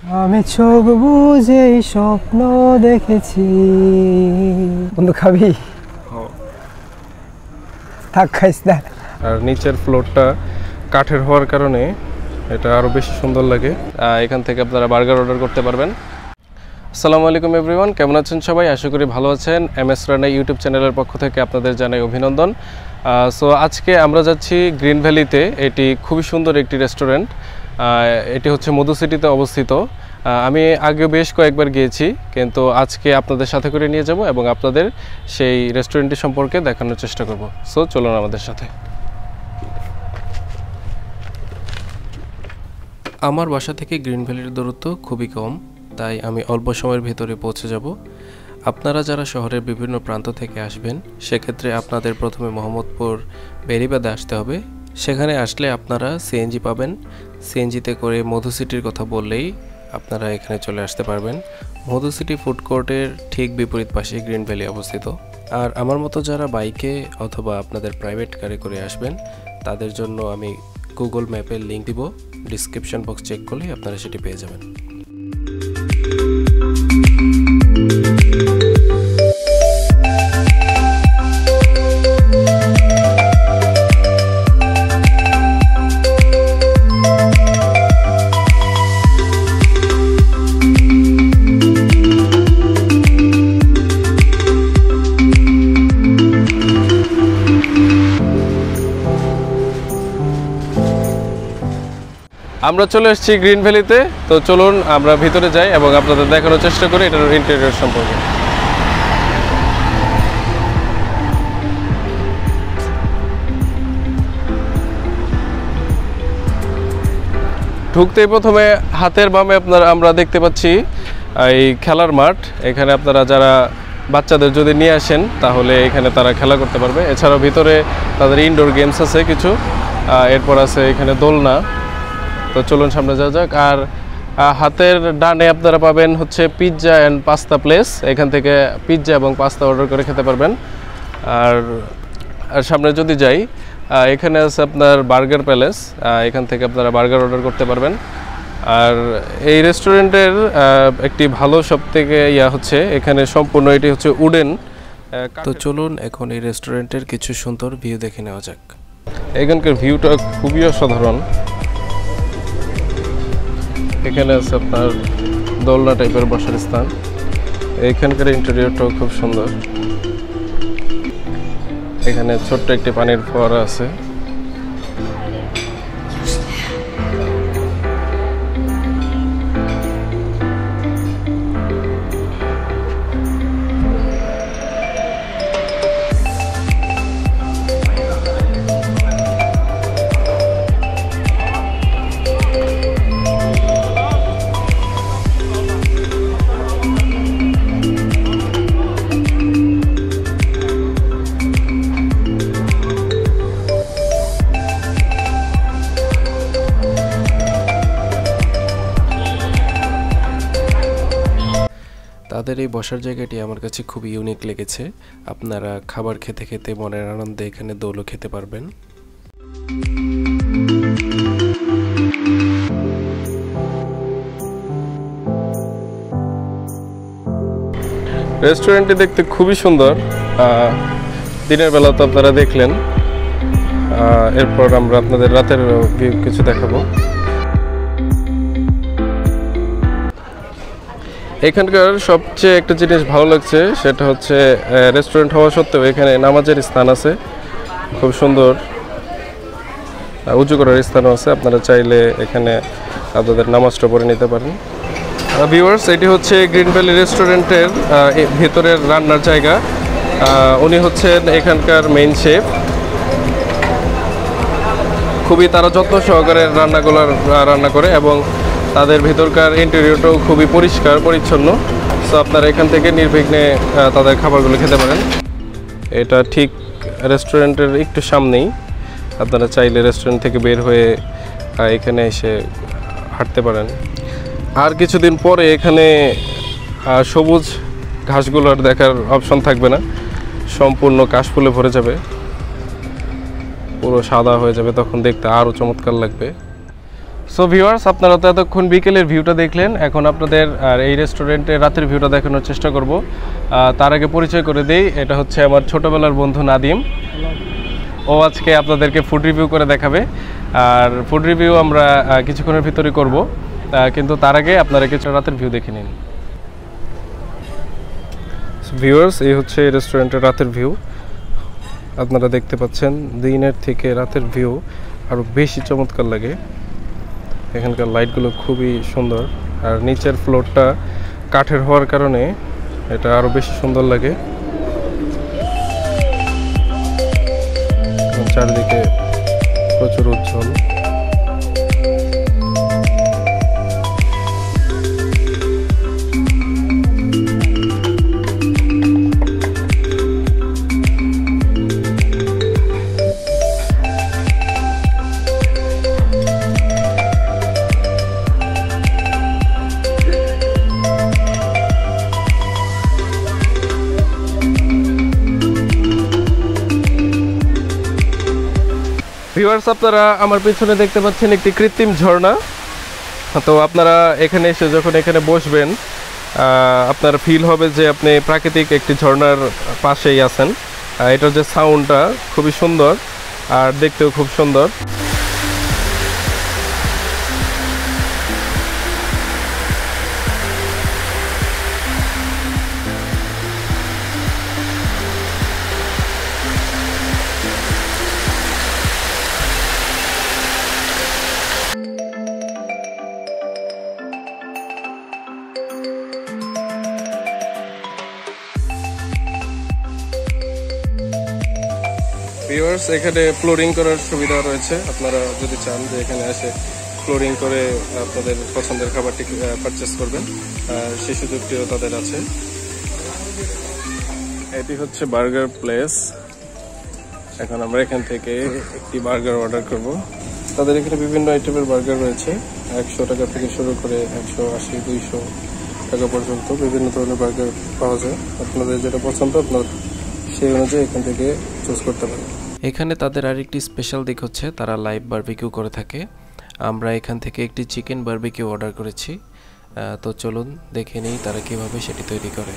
আমি চোখ বুঝেই স্বপ্ন দেখেছি। বন্ধু খাবি? থাক, খাইস না। আর নিচের ফ্লোরটা কাঠের হওয়ার কারণে এটা আরও বেশি সুন্দর লাগে। এখান থেকে আপনারা বার্গার অর্ডার করতে পারবেন। আসসালামু আলাইকুম এভরিওয়ান, কেমন আছেন সবাই? আশা করি ভালো আছেন। MS.Rana ইউটিউব চ্যানেলের পক্ষ থেকে আপনাদের জানাই অভিনন্দন। সো আজকে আমরা যাচ্ছি গ্রিন ভ্যালিতে। এটি খুবই সুন্দর একটি রেস্টুরেন্ট। এটি হচ্ছে মধু সিটিতে অবস্থিত। আমি আগেও বেশ কয়েকবার গিয়েছি, কিন্তু আজকে আপনাদের সাথে করে নিয়ে যাব এবং আপনাদের সেই রেস্টুরেন্টটি সম্পর্কে দেখানোর চেষ্টা করব। সো চলুন আমাদের সাথে। আমার বাসা থেকে গ্রিন ভ্যালির দূরত্ব খুবই কম, তাই আমি অল্প সময়ের ভিতরে পৌঁছে যাব। আপনারা যারা শহরের বিভিন্ন প্রান্ত থেকে আসবেন, সেক্ষেত্রে আপনাদের প্রথমে মোহাম্মদপুর বেরিবাদে আসতে হবে। সেখানে আসলে আপনারা সিএনজি পাবেন। সিএনজিতে করে মধু সিটির কথা বললেই আপনারা এখানে চলে আসতে পারবেন। মধু সিটি ফুড কোর্টের ঠিক বিপরীত পাশে গ্রিন ভ্যালি অবস্থিত। আর আমার মতো যারা বাইকে অথবা আপনাদের প্রাইভেট গাড়ি করে আসবেন, তাদের জন্য আমি গুগল ম্যাপের লিঙ্ক দিব। ডিসক্রিপশন বক্স চেক করলেই আপনারা সেটি পেয়ে যাবেন। আমরা চলে এসেছি গ্রিন ভ্যালিতে। তো চলুন আমরা ভিতরে যাই এবং আপনাদের দেখানোর চেষ্টা করি এটার ইন্টেরিয়র সম্পর্কে। ঢুকতেই প্রথমে হাতের বামে আমরা দেখতে পাচ্ছি এই খেলার মাঠ। এখানে আপনারা যারা বাচ্চাদের যদি নিয়ে আসেন, তাহলে এখানে তারা খেলা করতে পারবে। এছাড়াও ভিতরে তাদের ইনডোর গেমস আছে কিছু, এরপর আছে এখানে দোলনা। তো চলুন সামনে যাওয়া যাক। আর হাতের ডানে আপনারা পাবেন হচ্ছে পিৎজা অ্যান্ড পাস্তা প্লেস। এখান থেকে পিৎজা এবং পাস্তা অর্ডার করে খেতে পারবেন। আর সামনে যদি যাই, এখানে আছে আপনার বার্গার প্যালেস। এখান থেকে আপনারা বার্গার অর্ডার করতে পারবেন। আর এই রেস্টুরেন্টের একটি ভালো সব থেকে হচ্ছে এখানে সম্পূর্ণ এটি হচ্ছে উডেন। তো চলুন এখন এই রেস্টুরেন্টের কিছু সুন্দর ভিউ দেখে নেওয়া যাক। এখানকার ভিউটা খুবই অসাধারণ। এখানে আছে আপনার দোলনা টাইপের বসার স্থান। এখানকার ইন্টেরিয়রটাও খুব সুন্দর। এখানে ছোট্ট একটি পানির ফোয়ারা আছে। তাদের এই বসার জায়গাটি আমার কাছে খুবই ইউনিক লেগেছে। আপনারা খাবার খেতে খেতে মনের আনন্দে এখানে দোলও খেতে পারবেন। রেস্টুরেন্টটি দেখতে খুবই সুন্দর। দিনের বেলা তো আপনারা দেখলেন, এরপর আমরা আপনাদের রাতের ভিউ কিছু দেখাবো। এখানকার সবচেয়ে একটা জিনিস ভালো লাগছে, সেটা হচ্ছে রেস্টুরেন্ট হওয়া সত্ত্বেও এখানে নামাজের স্থান আছে। খুব সুন্দর উঁচু করার স্থানও আছে। আপনারা চাইলে এখানে আপনাদের নামাজটা পড়ে নিতে পারেন। ভিউয়ার্স, এটি হচ্ছে গ্রিন ভ্যালি রেস্টুরেন্টের ভেতরের রান্নার জায়গা। উনি হচ্ছেন এখানকার মেইন শেফ। খুবই তারা যত্ন সহকারে রান্না করে এবং তাদের ভেতরকার ইন্টেরিয়রটাও খুবই পরিষ্কার পরিচ্ছন্ন। সো আপনারা এখান থেকে নির্বিঘ্নে তাদের খাবারগুলো খেতে পারেন। এটা ঠিক রেস্টুরেন্টের একটু সামনেই। আপনারা চাইলে রেস্টুরেন্ট থেকে বের হয়ে এখানে এসে হাঁটতে পারেন। আর কিছুদিন পরে এখানে সবুজ ঘাসগুলোর দেখার অপশন থাকবে না, সম্পূর্ণ কাশফুলে ভরে যাবে, পুরো সাদা হয়ে যাবে। তখন দেখতে আরও চমৎকার লাগবে। সো ভিউয়ার্স, আপনারা তো এতক্ষণ বিকেলের ভিউটা দেখলেন, এখন আপনাদের আর এই রেস্টুরেন্টের রাতের ভিউটা দেখানোর চেষ্টা করব। তার আগে পরিচয় করে দেই, এটা হচ্ছে আমার ছোটোবেলার বন্ধু নাদিম। ও আজকে আপনাদেরকে ফুড রিভিউ করে দেখাবে, আর ফুড রিভিউ আমরা কিছুক্ষণের ভিতরে করব, কিন্তু তার আগে আপনারা কিছু রাতের ভিউ দেখে নিন। ভিউয়ার্স, এই হচ্ছে রেস্টুরেন্টের রাতের ভিউ। আপনারা দেখতে পাচ্ছেন দিনের থেকে রাতের ভিউ আরও বেশি চমৎকার লাগে। এখানকার লাইটগুলো খুবই সুন্দর, আর নিচের ফ্লোরটা কাঠের হওয়ার কারণে এটা আরও বেশি সুন্দর লাগে। চারিদিকে প্রচুর উজ্জ্বল। ভিউয়ার্স, আপনারা আমার পিছনে দেখতে পাচ্ছেন একটি কৃত্রিম ঝর্ণা। তো আপনারা এখানে এসে যখন এখানে বসবেন, আপনার ফিল হবে যে আপনি প্রাকৃতিক একটি ঝর্ণার পাশেই আছেন। এটার যে সাউন্ডটা খুবই সুন্দর, আর দেখতেও খুব সুন্দর। ভিউয়ার্স, এখানে ফ্লোরিং করার সুবিধা রয়েছে। আপনারা যদি চান যে এখানে এসে ফ্লোরিং করে আপনাদের পছন্দের খাবারটি পারচেস করবেন, সেই সুযোগটিও তাদের আছে। এটি হচ্ছে বার্গার প্লেস। এখন আমরা এখান থেকে একটি বার্গার অর্ডার করব। তাদের এখানে বিভিন্ন আইটেমের বার্গার রয়েছে, 100 টাকা থেকে শুরু করে 180, 200 টাকা পর্যন্ত বিভিন্ন ধরনের বার্গার পাওয়া যায়। আপনাদের যেটা পছন্দ আপনার সেই অনুযায়ী এখান থেকে চুজ করতে পারেন। এখানে তাদের আরেকটি স্পেশাল দিক হচ্ছে তারা লাইভ বারবিকিউ করে থাকে। আমরা এখান থেকে একটি চিকেন বারবিকিউ অর্ডার করেছি। তো চলুন দেখে নিই তারা কিভাবে সেটি তৈরি করে।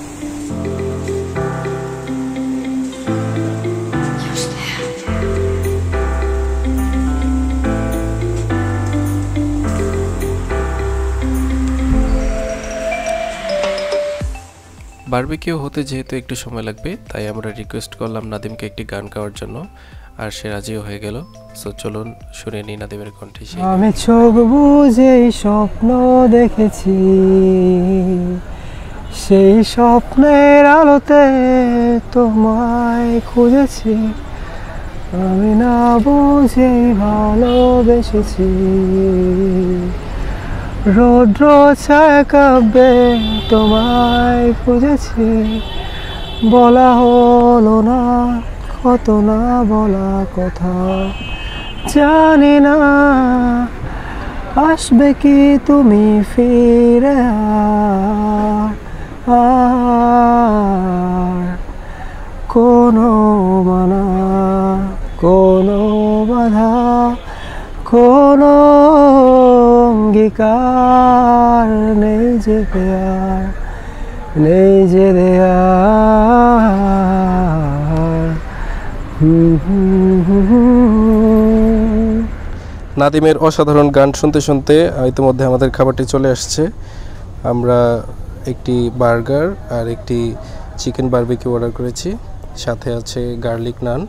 বারবিকিউ হতে যেহেতু একটু সময় লাগবে, তাই আমরা রিকোয়েস্ট করলাম নাদিমকে একটি গান গাওয়ার জন্য, আর সে রাজিও হয়ে গেল। সো চলুন শুনে নিই নাদিমের কণ্ঠে। আমি চোখ বুঝেই স্বপ্ন দেখেছি, সেই স্বপ্নের আলোতে তোমায় খুঁজেছি, আমি না বুঝেই ভালোবেসেছি। রৌদ্র ছায়া কাব্যে তোমায় খুঁজেছি, বলা হলো না কত না বলা কথা। জানি না আসবে কি তুমি ফিরে, আর কোনো মানা কোনো বাধা কোনো অঙ্গীকার নেই যে দেয়ার, নেই যে দেয়ার। নাদিমের অসাধারণ গান শুনতে শুনতে ইতিমধ্যে আমাদের খাবারটি চলে আসছে। আমরা একটি বার্গার আর একটি চিকেন বারবিকিউ অর্ডার করেছি, সাথে আছে গার্লিক নান।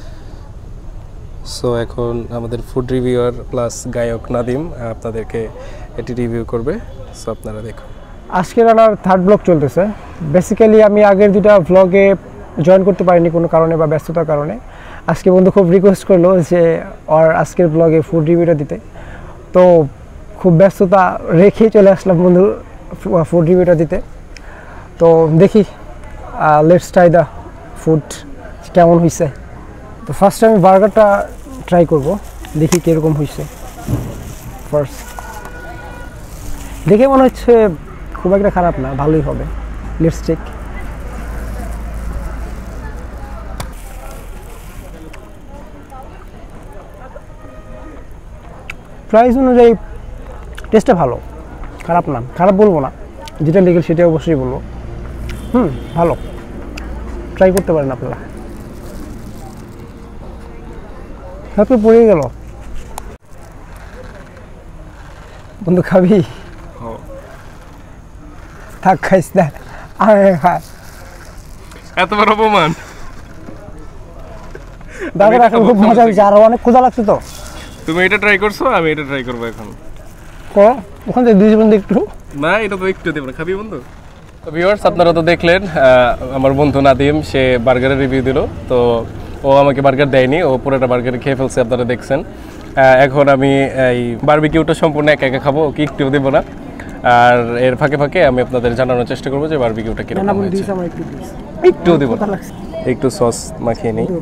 সো এখন আমাদের ফুড রিভিউয়ার প্লাস গায়ক নাদিম আপনাদেরকে এটি রিভিউ করবে। সো আপনারা দেখুন। আজকে রানার থার্ড ব্লগ চলতেছে। বেসিক্যালি আমি আগের দুটা ব্লগে জয়েন করতে পারিনি কোনো কারণে বা ব্যস্ততার কারণে। আজকে বন্ধু খুব রিকোয়েস্ট করলো যে ওর আজকের ব্লগে ফুড রিভিউটা দিতে, তো খুব ব্যস্ততা রেখে চলে আসলাম বন্ধু ফুড রিভিউটা দিতে। তো দেখি, লেটস ট্রাই দ্য ফুড কেমন হয়েছে। তো ফার্স্ট আমি বার্গারটা ট্রাই করব, দেখি কীরকম হয়েছে। ফার্স্ট দেখে মনে হচ্ছে খুব একটা খারাপ না, ভালোই হবে। Let's check. প্রাইস অনুযায়ী টেস্টটা ভালো, খারাপ না, খারাপ বলবো না, যেটা লিগেল সেটা অবশ্যই বলবো। ভালো, ট্রাই করতে পারেন আপনারা। হাতে পড়ে গেল বন্ধু, খাবি? থাক, খাইস না, খায় এত বড় অপমান। দাদা খুব মজা হয়েছে, আরো অনেক ক্ষুধা লাগছে তো। তুমি এটা ট্রাই করছো, আমি এটা ট্রাই করবো এখন। ওখান থেকে দুই বন্ধু একটু না, এটা তো একটু দেবো না, খাবি বন্ধু? তো ভিউয়ার্স, আপনারা তো দেখলেন আমার বন্ধু নাদিম সে বার্গারের রিভিউ দিল। তো ও আমাকে বার্গার দেয়নি, ও পুরোটা বার্গার খেয়ে ফেলছে, আপনারা দেখছেন। এখন আমি এই বারবিকিউটা সম্পূর্ণ একা একা খাবো, ওকে একটু দেবো না। আর এর ফাঁকে ফাঁকে আমি আপনাদের জানানোর চেষ্টা করবো যে বারবিকিউটা কিরকম হয়েছে। একটু দেবো, একটু সস মাখিয়ে নিই।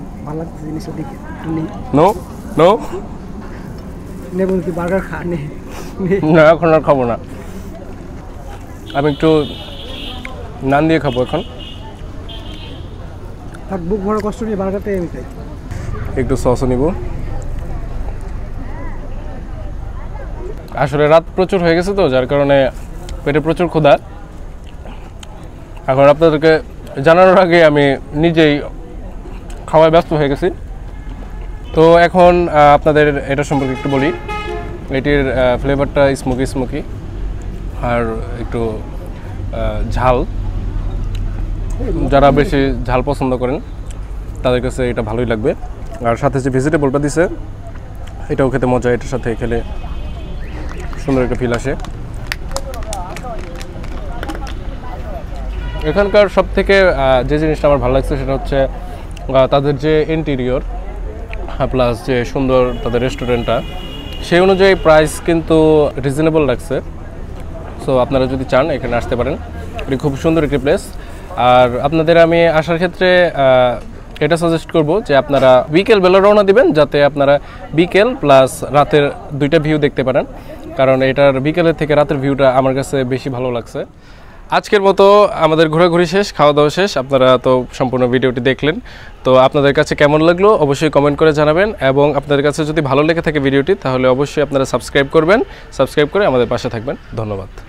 নো নো, বার্গার খা নে। না, এখন আর খাবো না, আমি একটু নান দিয়ে খাবো এখন। বুক ভরা কষ্ট নিয়ে বার্গারটাই আমি খাই। একটু সসও নিব। আসলে রাত প্রচুর হয়ে গেছে তো, যার কারণে পেটে প্রচুর ক্ষুধা। এখন আপনাদেরকে জানানোর আগে আমি নিজেই খাওয়ায় ব্যস্ত হয়ে গেছি। তো এখন আপনাদের এটা সম্পর্কে একটু বলি। এটির ফ্লেভারটা স্মোকি স্মোকি আর একটু ঝাল। যারা বেশি ঝাল পছন্দ করেন তাদের কাছে এটা ভালোই লাগবে। আর সাথে যে ভেজিটেবলটা দিছে এটাও খেতে মজা, এটার সাথে খেলে সুন্দর একটা ফিল আসে। এখানকার সব থেকে যে জিনিসটা আমার ভালো লাগছে সেটা হচ্ছে তাদের যে ইন্টেরিয়র প্লাস যে সুন্দর তাদের রেস্টুরেন্টটা, সেই অনুযায়ী প্রাইস কিন্তু রিজনেবল লাগছে। সো আপনারা যদি চান এখানে আসতে পারেন, এটি খুব সুন্দর একটি প্লেস। আর আপনাদের আমি আসার ক্ষেত্রে এটা সাজেস্ট করব যে আপনারা বিকেল বেলা রওনা দিবেন, যাতে আপনারা বিকেল প্লাস রাতের দুইটা ভিউ দেখতে পারেন, কারণ এটার বিকেলের থেকে রাতের ভিউটা আমার কাছে বেশি ভালো লাগছে। আজকের মতো আমাদের ঘোরাঘুরি শেষ, খাওয়া দাওয়া শেষ। আপনারা তো সম্পূর্ণ ভিডিওটি দেখলেন। তো আপনাদের কাছে কেমন লাগলো অবশ্যই কমেন্ট করে জানাবেন, এবং আপনাদের কাছে যদি ভালো লেগে থাকে ভিডিওটি তাহলে অবশ্যই আপনারা সাবস্ক্রাইব করবেন, সাবস্ক্রাইব করে আমাদের পাশে থাকবেন। ধন্যবাদ।